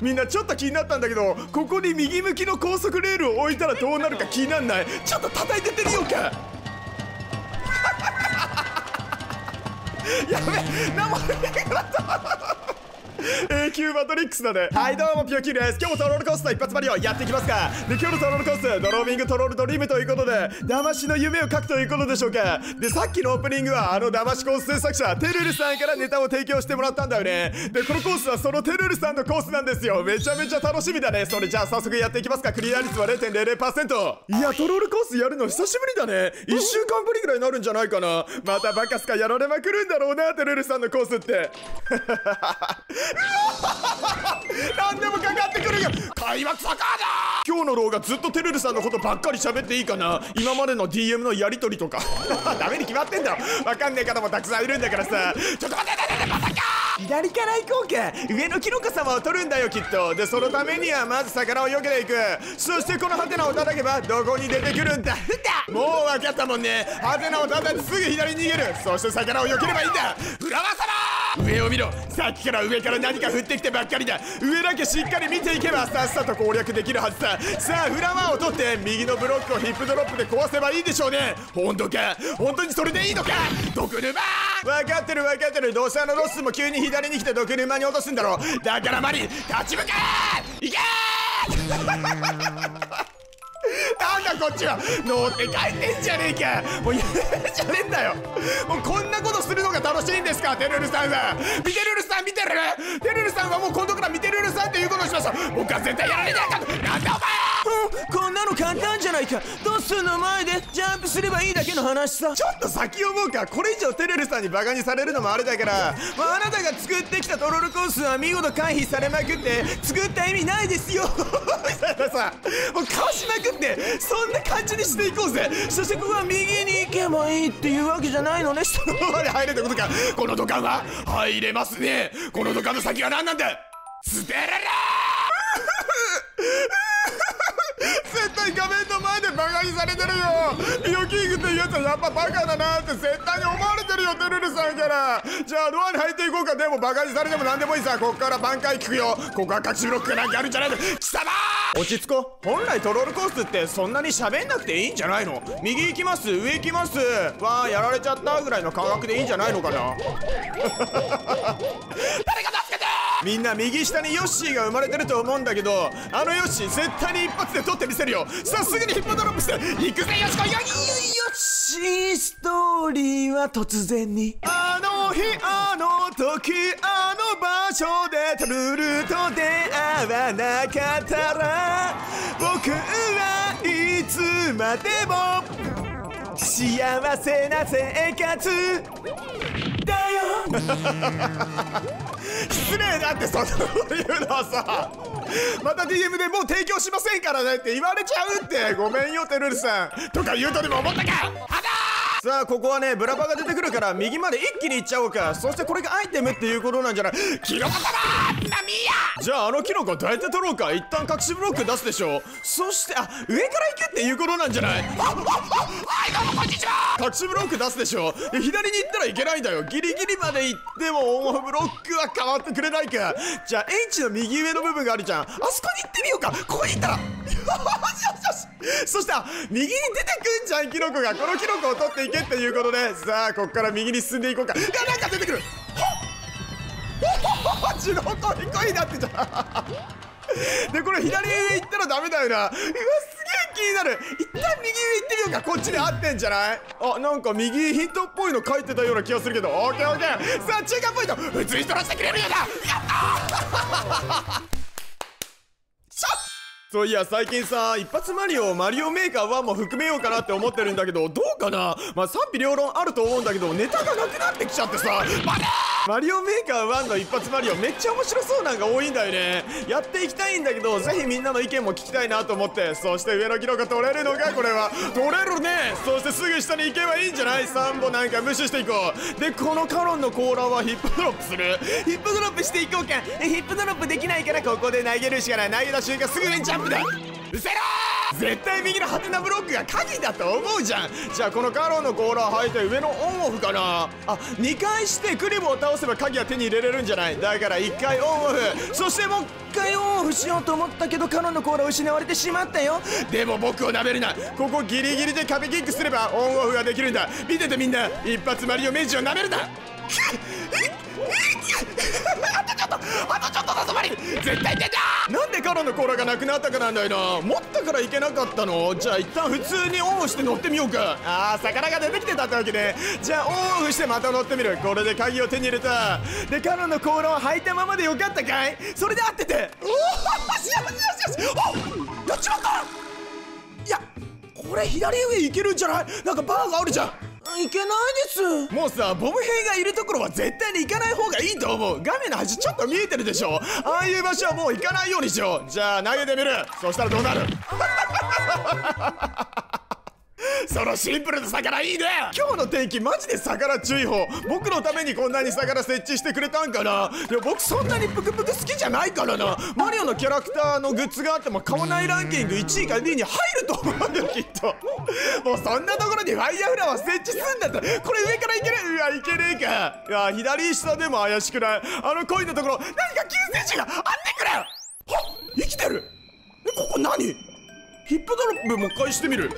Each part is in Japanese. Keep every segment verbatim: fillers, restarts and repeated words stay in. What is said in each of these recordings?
みんなちょっと気になったんだけど、ここに右向きの高速レールを置いたらどうなるか気になんない？ちょっと叩いてってみようか。やべえ、生でなった永久マトリックスだね。はい、どうもピョキです。今日もトロールコースター一発マリオやっていきますか。で、今日のトロールコース、ドロービングトロールドリームということで、騙しの夢を書くということでしょうか。で、さっきのオープニングはあの騙しコース制作者テルルさんからネタを提供してもらったんだよね。で、このコースはそのテルルさんのコースなんですよ。めちゃめちゃ楽しみだね。それじゃあ早速やっていきますか。クリア率は れいてんぜろぜろパーセント。 いや、トロールコースやるの久しぶりだね。いっしゅうかんぶりぐらいになるんじゃないかな。またバカスカやられまくるんだろうな、テルルさんのコースって何でもかかってくるよ。開幕サッカーだ。今日の動画ずっとテルルさんのことばっかり喋っていいかな。今までの ディーエム のやりとりとかダメに決まってんだろ。わかんねえ方もたくさんいるんだからさ。ちょっと待って待って待って、左から行こうか。上のキノコ様を取るんだよきっと。で、そのためにはまず魚を避けていく。そしてこのハテナを叩けばどこに出てくるんだ。もう分かったもんね。ハテナを叩いてすぐ左に逃げる。そして魚を避ければいいんだ。フラワー様、上を見ろ。さっきから上から何か降ってきてばっかりだ。上だけしっかり見ていけばさっさと攻略できるはずさ。さあフラワーを取って右のブロックをヒップドロップで壊せばいいでしょうね。本当か、本当にそれでいいのか。毒沼、分かってる分かってる。どうせあのロスも急に左に来て毒沼に落とすんだろう。だからマリ立ち向かえ。いけーなんだこっちは乗って帰ってんじゃねえか。もう言うんじゃねえんだよ。もうこんなことするのが楽しいんですか、テルルさんは。ミテルルさん見てる。テルルさんはもう今度からミテルルさんっていうことにしました。僕は絶対やられないか。なんだお前。 こんなの簡単じゃないか。ドッスンの前でジャンプすればいいだけの話さ。 ちょっと先を思うか。これ以上テルルさんにバカにされるのもあれだから、 まあ、あなたが作ってきたトロールコースは見事回避されまくって作った意味ないですよみたいなさ、もうかわしまくってそんな感じにしていこうぜ。 そしてここは右に行けばいいっていうわけじゃないのね。 そのままで入れってことか。この土管は入れますね。この土管の先は何なんだ。ステララ絶対画面の前でバカにされてるよ。ピオキングっていうやつはやっぱバカだなって絶対に思われてるよ、テルルさんから。じゃあドアに入っていこうか。でもバカにされても何でもいいさ。こっから挽回聞くよ。ここは隠しブロックがなんかあるんじゃないの。貴様落ち着こう。本来トロールコースってそんなに喋んなくていいんじゃないの。右行きます、上行きます、わあやられちゃったぐらいの感覚でいいんじゃないのかな誰か助けて。みんな右下にヨッシーが生まれてると思うんだけど、あのヨッシー絶対に一発で取ってみせるよ。さあすぐにヒップドロップして行くぜ。よしこいよ。 ヨッシーストーリーは突然に、 あの日あの時あの場所でトルルと出会わなかったら僕はいつまでも幸せな生活だよ失礼だってそんなこと言うのはさ。また ディーエム でもう提供しませんからねって言われちゃうって。ごめんよテルルさんとか言うとでも思ったか。はださあここはねブラバが出てくるから右まで一気に行っちゃおうか。そしてこれがアイテムっていうことなんじゃない。キノコ様ナミヤ。じゃああのキノコどうやって取ろうか。一旦隠しブロック出すでしょ。そしてあ上から行くっていうことなんじゃない。はいどうもこんにちは。隠しブロック出すでしょ。で左に行ったらいけないんだよ。ギリギリまで行ってもオンオフブロックは変わってくれないか。じゃあ H の右上の部分があるじゃん。あそこに行ってみようか。ここに行ったらよしよしよし。そしたら右に出てくんじゃんキノコが。このキノコを取っていけっていうことで、さあこっから右に進んでいこうか。いやなんか出てくる。ほっジロコリコになってんじゃんでこれ左上行ったらダメだよな。うわすげえ気になる。一旦右上行ってみようか。こっちで合ってんじゃない。あなんか右ヒントっぽいの書いてたような気がするけど。オッケーオッケー。さあ中間ポイント普通に取らせてくれるようだ。やったーそういや最近さ一発マリオマリオメーカーワンも含めようかなって思ってるんだけどどうかな。まあ賛否両論あると思うんだけどネタがなくなってきちゃってさ。マリオメーカーワンの一発マリオめっちゃ面白そうなんが多いんだよね。やっていきたいんだけどぜひみんなの意見も聞きたいなと思って。そして上のキノコ取れるのか。これは取れるね。そしてすぐ下に行けばいいんじゃない。サンボなんか無視していこう。でこのカロンの甲羅はヒップドロップする。ヒップドロップしていこうか。ヒップドロップできないからここで投げるしかない。投げた瞬間すぐにジャンプだ。うせろー絶対右のハテナブロックが鍵だと思うじゃん。じゃあこのカロンの甲羅を履いて上のオンオフかな。あ、にかいしてクリボーを倒せば鍵は手に入れれるんじゃない。だからいっかいオンオフ、そしてもういっかいオンオフしようと思ったけどカロンの甲羅を失われてしまったよ。でも僕をなめるな。ここギリギリで壁キックすればオンオフができるんだ。見ててみんな、一発マリオメイジをなめるな。あとちょっとあとちょっとだぞマリ、絶対出た。なんでカロンの甲羅がなくなったかなんだよな。持ったからいけなかったの。じゃあ一旦普通にオンオフして乗ってみようか。あー、魚が出てきてたってわけね。じゃあオンオフしてまた乗ってみる。これで鍵を手に入れた。でカロンの甲羅を履いたままでよかったかい。それで合ってて、おお、よしよしよしよし、お、やっちまった。いや、これ左上行けるんじゃない。なんかバーがあるじゃん。 いけないです。 もうさ、ボム兵がいるところは絶対に行かない方がいいと思う。画面の端ちょっと見えてるでしょ。ああいう場所はもう行かないようにしよう。じゃあ投げてみる。そしたらどうなる。そのシンプルな魚いいね。今日の天気マジで魚注意報。僕のためにこんなに魚設置してくれたんかな。いや僕そんなにプクプク好きじゃないからな。マリオのキャラクターのグッズがあっても買わないランキングいちいかにいに入ると思うんだよきっと。もうそんなところにファイヤーフラワー設置すんだったらこれ上からいける。うわ、いけねえか。いや左下でも怪しくない。あのコインのところ何か救世主があってくれ。はっ、生きてる。え、ここ何。ヒップドロップもう一回してみる。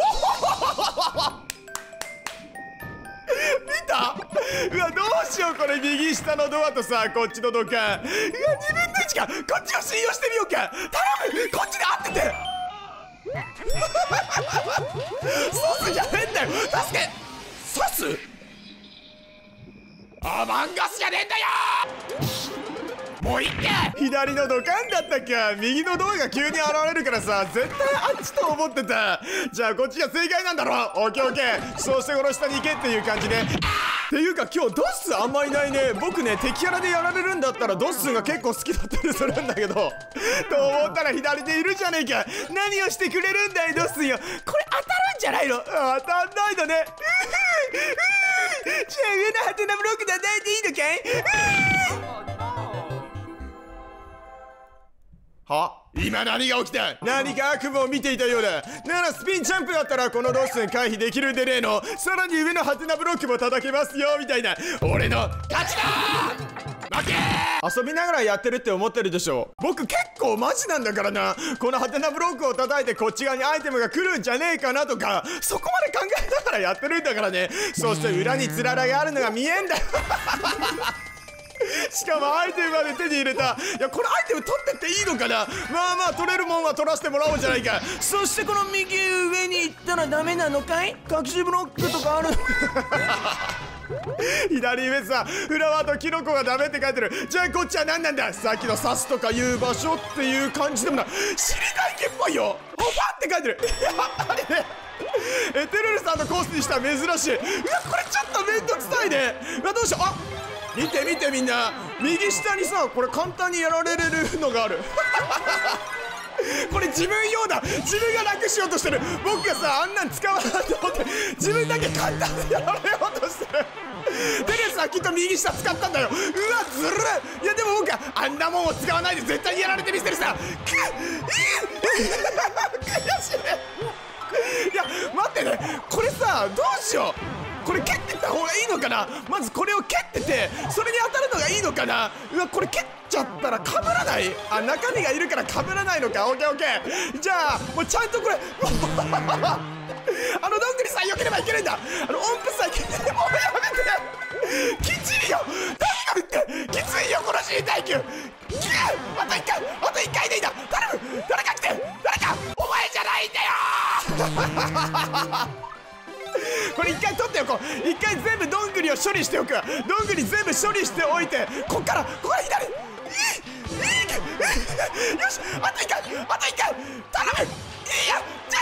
見た。うわ、どうしようこれ。右下のドアとさ、こっちのドカン。うわ、にぶんのいちか。こっちを信用してみようか。頼む、こっちで合ってて。ソスじゃねえんだよ。助け。ソス。アマンガスじゃねえんだよ。もういいって。左のドカンだったか。右のドアが急に現れるからさ、絶対あっちと思ってた。じゃあこっちが正解なんだろう。オッケーオッケー。そうしてこの下に行けっていう感じね。っていうか今日ドッスあんまいないね。僕ね、敵キャラでやられるんだったらドッスが結構好きだったりするんだけど、と思ったら左でいるじゃねえか。何をしてくれるんだいドッスよ。これ当たるんじゃないの。当たんないのね。じゃあ上のハテナブロックで与えていいのかい。は？今何が起きた？何か悪夢を見ていたようだ。ならスピンジャンプだったらこのドッスン回避できるんでねえの。さらに上のハテナブロックも叩けますよみたいな。俺の勝ちだ。負け。遊びながらやってるって思ってるでしょ。僕結構マジなんだからな。このハテナブロックを叩いてこっち側にアイテムが来るんじゃねえかなとか、そこまで考えながらやってるんだからね。そして裏につららがあるのが見えんだよ。しかもアイテムまで手に入れた。いや、これアイテム取ってっていいのかな。まあまあ取れるもんは取らせてもらおうじゃないか。 そしてこの右上に行ったらダメなのかい。隠しブロックとかある。 左上さ、フラワーとキノコがダメって書いてる。じゃあこっちは何なんだ。さっきの刺すとかいう場所っていう感じでもない。知りたいけっぽいよ。オファーって書いてる。やっぱりね、エテルルさんのコースにしたら珍しい。うわ、これちょっとめんどくさいね。うわ、どうしよう。あ、見て見てみんな、右下にさ、これ簡単にやられれるのがある。これ自分用だ。自分が楽しようとしてる。僕がさ、あんなん使わないと思って自分だけ簡単にやられようとしてる。テレさんきっと右下使ったんだよ。うわ、ずるい。いやでも僕はあんなもんを使わないで絶対にやられてみせるさ。くっ、悔しい。いや待ってね、これさ、どうしよう。これ蹴ってった方がいいのかな。まずこれを蹴っててそれに当たるのがいいのかな。うわ、これ蹴っちゃったら被らない。あ、中身がいるから被らないのか。オッケーオッケー。じゃあもうちゃんとこれあのどんぐりさえよければいけるんだ。あの音符さえ切ってもうやめて。きっちりよ。とにかくってきついよこの死に耐久。あといっかい、あといっかいでいいんだ。頼む、誰か来て。誰か。お前じゃないんだよ。これ一回取っておこう。一回全部どんぐりを処理しておく。どんぐり全部処理しておいて、こっからここから左。いいいいよし、あと一回、あと一回頼む。いいや、じゃ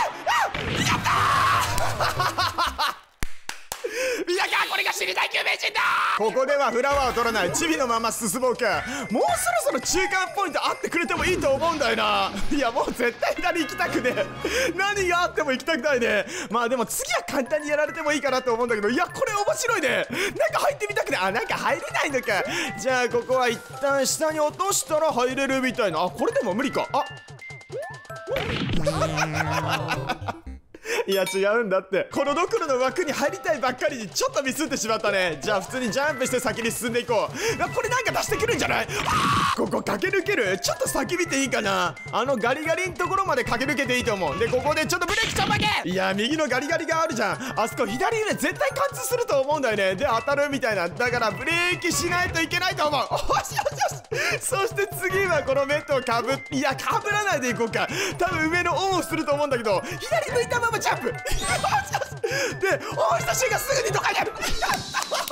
あ、やったー。みんなか、これが死に耐久名人だ。ここではフラワーを取らない。チビのまま進もうか。もうそろそろ中間ポイントあってくれてもいいと思うんだよな。いやもう絶対左行きたくね。何があっても行きたくないね。まあでも次は簡単にやられてもいいかなと思うんだけど、いやこれ面白いね。中入ってみたくね。あ、中入れないのか。じゃあここは一旦下に落としたら入れるみたいな。あ、これでも無理か。あ、 いや違うんだって、このドクロの枠に入りたいばっかりにちょっとミスってしまったね。じゃあ普通にジャンプして先に進んでいこう。あ、これなんか出してくるんじゃない？ここ駆け抜ける？ちょっと先見ていいかな。あのガリガリのところまで駆け抜けていいと思う。でここでちょっとブレーキちょんまけ。いや右のガリガリがあるじゃん。あそこ左上絶対貫通すると思うんだよね。で当たるみたいな。だからブレーキしないといけないと思う。おしよしよし。そして次はこのメットをかぶっいやかぶらないでいこうか。多分上のオンをすると思うんだけど、左向いたままジャンプ。でオンした瞬間すぐにドカンやる。さんじゅうかん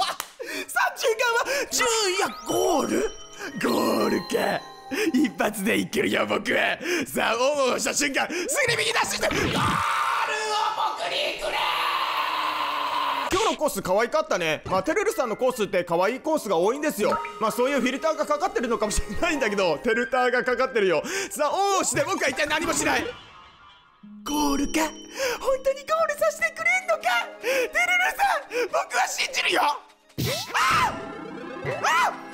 は順位やゴールゴールか。一発でいけるよ僕は。さあオンを押した瞬間すぐに右出してゴールを僕にくれ。今日のコース可愛かったね。まあテルルさんのコースって可愛いコースが多いんですよ。まあそういうフィルターがかかってるのかもしれないんだけど、テルターがかかってるよ。さあオンをして僕は一体何もしない。ゴールか。本当にゴールさせてくれんのか。テルルさん僕は信じるよ。あっあっ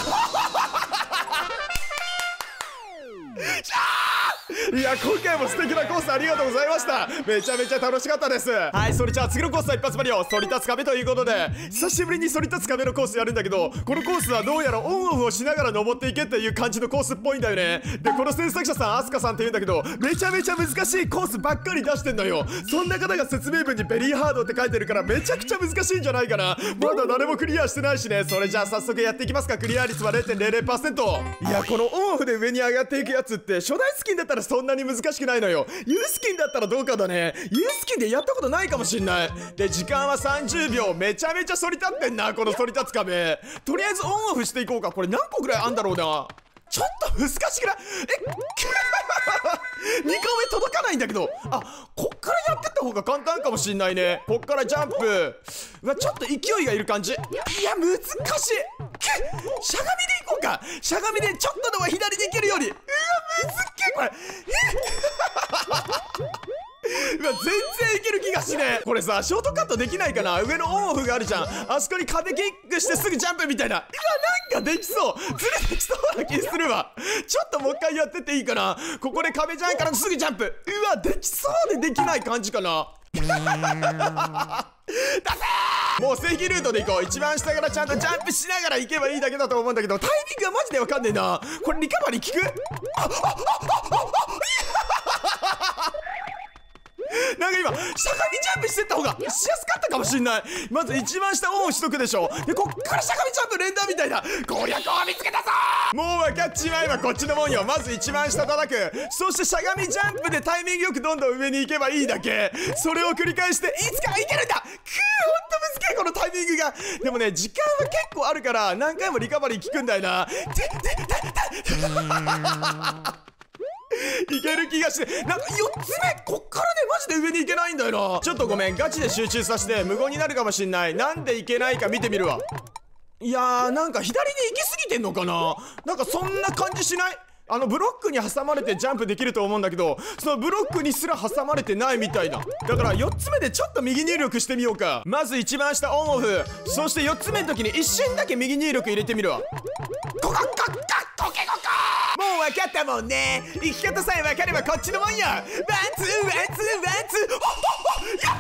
いや今回も素敵なコースありがとうございました。めちゃめちゃ楽しかったです。はい、それじゃあ次のコースは一発目よ。そり立つ壁ということで久しぶりにそり立つ壁のコースやるんだけど、このコースはどうやらオンオフをしながら登っていけっていう感じのコースっぽいんだよね。でこの制作者さんアスカさんっていうんだけど、めちゃめちゃ難しいコースばっかり出してんのよ。そんな方が説明文にベリーハードって書いてるからめちゃくちゃ難しいんじゃないかな。まだ誰もクリアしてないしね。それじゃあ早速やっていきますか。クリア率は ゼロてんゼロゼロパーセント。 いやこのオンオフで上に上がっていくやつって初代スキンだったらそんなに難しくないのよ。ユースキンだったらどうかだね。ユースキンでやったことないかもしんない。で時間はさんじゅうびょう。めちゃめちゃ反り立ってんなこの反り立つ壁。とりあえずオンオフしていこうか。これ何個ぐらいあんだろうな。ちょっと難しくない？えにかめ届かないんだけど。あ、こっからやってった方が簡単かもしんないね。こっからジャンプ。うわちょっと勢いがいる感じ。いや難しい。しゃがみでいこうか。しゃがみでちょっとでも左に行けるように。うわむずっけこれ。うわ全然いける気がしねえ。これさショートカットできないかな。上のオンオフがあるじゃん。あそこに壁キックしてすぐジャンプみたいな。うわなんかできそう。ずれてきそうな気するわ。ちょっともう一回やってっていいかな。ここで壁じゃんからすぐジャンプ。うわできそうでできない感じかな。だせーもう正規ルートで行こう。一番下からちゃんとジャンプしながら行けばいいだけだと思うんだけど、タイミングがマジでわかんねえな。これリカバリー効く？あっあっあっあっなんか今しゃがみジャンプしてった方がしやすかったかもしんない。まず一番下オンをしとくでしょ。でこっからしゃがみジャンプ連打みたいな攻略を見つけたぞ。もう分かっちまえばこっちのもんよ。まず一番下叩く。そしてしゃがみジャンプでタイミングよくどんどん上に行けばいいだけ。それを繰り返していつかいけるんだ。くーほんと難しいこのタイミングが。でもね時間は結構あるから何回もリカバリー効くんだよな。いける気がして、なんかよっつめこっからねマジで上に行けないんだよな。ちょっとごめんガチで集中させて無言になるかもしんない。なんで行けないか見てみるわ。いやーなんか左に行き過ぎてんのかな。なんかそんな感じしない？あのブロックに挟まれてジャンプできると思うんだけど、そのブロックにすら挟まれてないみたいな。だからよっつめでちょっと右入力してみようか。まず一番下オンオフ。そしてよっつめの時に一瞬だけ右入力入れてみるわ。コカッカッカッコケココもう分かったもんね。生き方さえ分かればこっちのもんや。ワンツーワンツーワンツーほっほっほや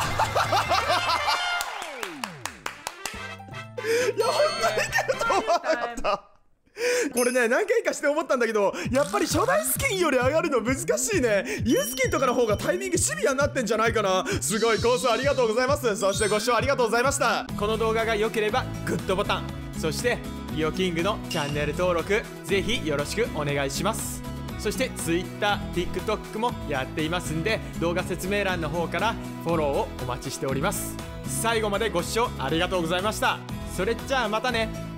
ったーいやほんとにいけると思わなかった。これね何回かして思ったんだけど、やっぱり初代スキンより上がるの難しいね。ユースキンとかの方がタイミングシビアになってんじゃないかな。すごいコースありがとうございます。そしてご視聴ありがとうございました。この動画が良ければグッドボタン、そしてリオキングのチャンネル登録ぜひよろしくお願いします。そして Twitter、TikTok もやっていますんで、動画説明欄の方からフォローをお待ちしております。最後までご視聴ありがとうございました。それじゃあまたね。